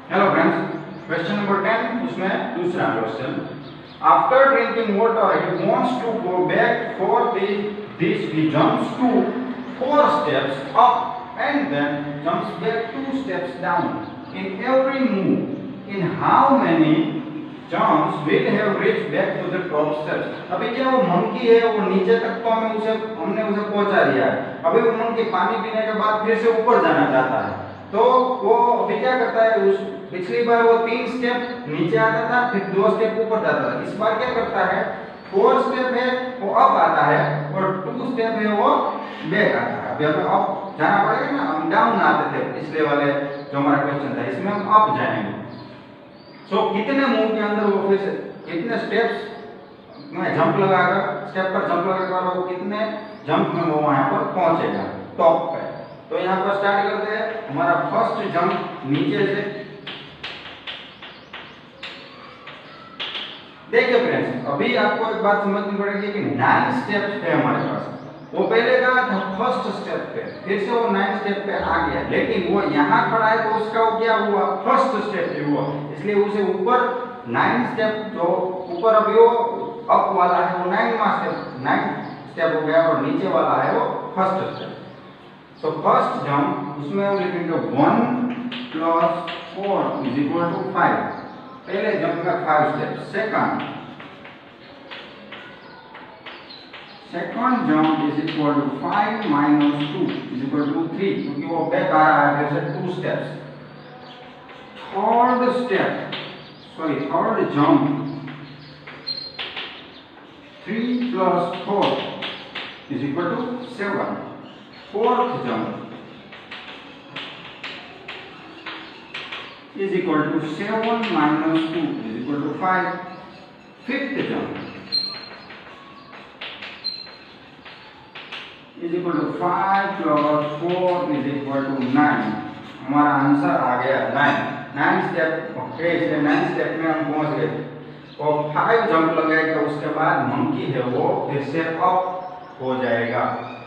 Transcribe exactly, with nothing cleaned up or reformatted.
Hello friends, question number ten, उसमें दूसरा question. After drinking water he wants to go back for this he jumps to four steps up and then jumps back two steps down in every move in how many jumps will have reach back to the top steps. अभी क्या वो monkey है, वो नीचे तक तो हमें उसे हमने उसे पहुंचा दिया है। अभी वो मंकी पानी पीने के बाद फिर से ऊपर जाना चाहता है, तो वो अभी क्या करता है, उस पिछली बार वो तीन स्टेप नीचे आता था, फिर दो स्टेप ऊपर जाता था। इस बार क्या करता है, फोर स्टेप है वो अप आता है और टू स्टेप है वो बैक आता है। अभी हमें अप जाना पड़ेगा ना, हम डाउन आते थे पिछले वाले जो हमारा क्वेश्चन था, इसमें हम अप जाएंगे। सो so, कितने मूव के अंदर वो फिर से कितने स्टेप्स में जंप लगाकर स्टेप पर जंप लगाकर वो कितने जंप में वो वहां पर पहुंचेगा टॉप पे। तो यहाँ पर स्टार्ट करते हैं। हमारा फर्स्ट जंप नीचे से, देखिए फ्रेंड्स, अभी आपको एक बात समझनी पड़ेगी कि नाइन स्टेप्स है हमारे पास। वो पहले गया था फर्स्ट स्टेप पे, फिर से वो नाइन स्टेप पे आ गया, लेकिन वो यहाँ खड़ा है तो उसका वो क्या हुआ, फर्स्ट स्टेप पे हुआ, इसलिए उसे ऊपर नाइन स्टेप जो ऊपर अभी वो अप वाला है वो नाइन स्टेप नाइन स्टेप हो गया और नीचे वाला है वो फर्स्ट स्टेप। तो फर्स्ट जंप उसमें हम लिखेंगे one plus four is equal to five. पहले जंप का five step. Second second jump is equal to five minus two is equal to three, क्योंकि वो बैक आ रहा है फिर से two steps. Third step sorry third jump three plus four is equal to seven. Fourth jump is equal to seven minus two is equal to five. Fifth jump is equal to five plus four is equal to nine. हमारा answer आ गया nine. Nine step okay, इसलिए nine step में हम पहुंच गए और five jump लगाएगा, उसके बाद मंकी है वो फिर से अप हो जाएगा।